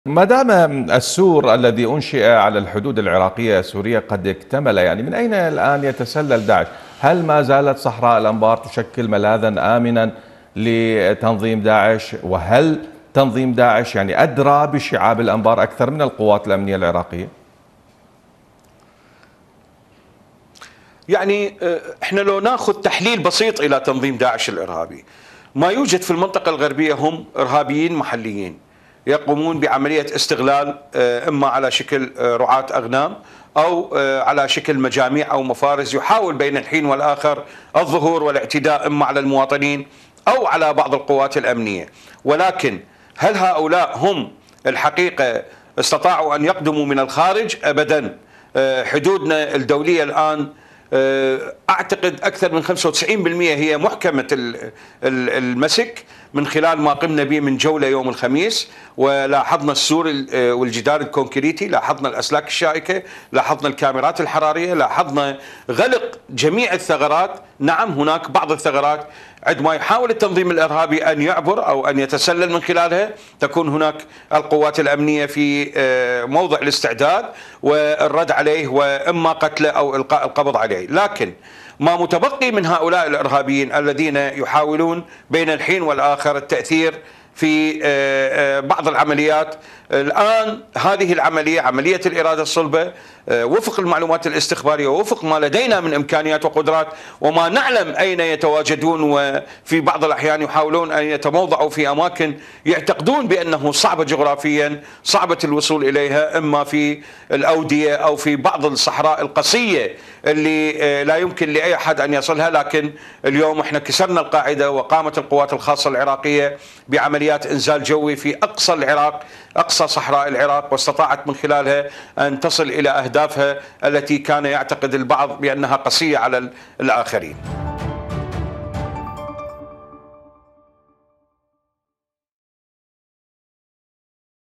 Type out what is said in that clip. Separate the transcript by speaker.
Speaker 1: ما دام السور الذي أنشئ على الحدود العراقية السورية قد اكتمل، يعني من أين الآن يتسلل داعش؟ هل ما زالت صحراء الأنبار تشكل ملاذا آمنا لتنظيم داعش؟ وهل تنظيم داعش يعني أدرى بشعاب الأنبار أكثر من القوات الأمنية العراقية؟
Speaker 2: يعني احنا لو ناخذ تحليل بسيط الى تنظيم داعش الارهابي، ما يوجد في المنطقه الغربيه هم ارهابيين محليين يقومون بعمليه استغلال اما على شكل رعاة اغنام او على شكل مجاميع او مفارز، يحاول بين الحين والاخر الظهور والاعتداء اما على المواطنين او على بعض القوات الامنيه. ولكن هل هؤلاء هم الحقيقه استطاعوا ان يقدموا من الخارج؟ ابدا. حدودنا الدوليه الان اعتقد اكثر من 95% هي محكمه المسك من خلال ما قمنا به من جوله يوم الخميس، ولاحظنا السور والجدار الكونكريتي، لاحظنا الاسلاك الشائكه، لاحظنا الكاميرات الحراريه، لاحظنا غلق جميع الثغرات. نعم هناك بعض الثغرات عندما يحاول التنظيم الارهابي ان يعبر او ان يتسلل من خلالها تكون هناك القوات الامنيه في موضع الاستعداد والرد عليه، واما قتله او القاء القبض عليه. لكن ما متبقي من هؤلاء الارهابيين الذين يحاولون بين الحين والاخر التاثير في بعض العمليات. الآن هذه العملية، عملية الإرادة الصلبة، وفق المعلومات الاستخبارية ووفق ما لدينا من إمكانيات وقدرات وما نعلم أين يتواجدون، وفي بعض الأحيان يحاولون أن يتموضعوا في أماكن يعتقدون بأنه صعبة جغرافيا، صعبة الوصول إليها، إما في الأودية أو في بعض الصحراء القصية اللي لا يمكن لأي أحد أن يصلها. لكن اليوم احنا كسرنا القاعدة، وقامت القوات الخاصة العراقية بعمليات إنزال جوي في أقصى العراق، أقصى صحراء العراق، واستطاعت من خلالها أن تصل إلى أهدافها التي كان يعتقد البعض بأنها قاسية على الآخرين.